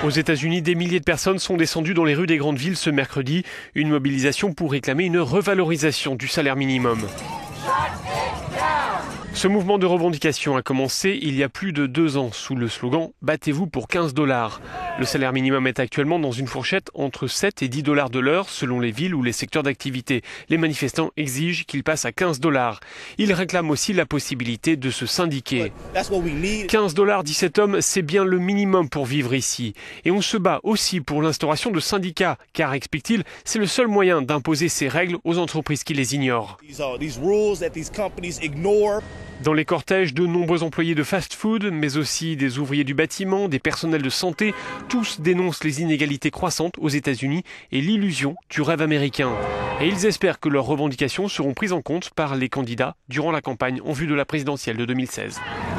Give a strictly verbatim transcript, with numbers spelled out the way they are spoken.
Aux États-Unis, des milliers de personnes sont descendues dans les rues des grandes villes ce mercredi. Une mobilisation pour réclamer une revalorisation du salaire minimum. Ce mouvement de revendication a commencé il y a plus de deux ans sous le slogan « Battez-vous pour quinze dollars ». Le salaire minimum est actuellement dans une fourchette entre sept et dix dollars de l'heure selon les villes ou les secteurs d'activité. Les manifestants exigent qu'il passe à quinze dollars. Ils réclament aussi la possibilité de se syndiquer. quinze dollars, dit cet homme, c'est bien le minimum pour vivre ici. Et on se bat aussi pour l'instauration de syndicats, car, explique-t-il, c'est le seul moyen d'imposer ces règles aux entreprises qui les ignorent. Dans les cortèges, de nombreux employés de fast-food, mais aussi des ouvriers du bâtiment, des personnels de santé, tous dénoncent les inégalités croissantes aux États-Unis et l'illusion du rêve américain. Et ils espèrent que leurs revendications seront prises en compte par les candidats durant la campagne en vue de la présidentielle de deux mille seize.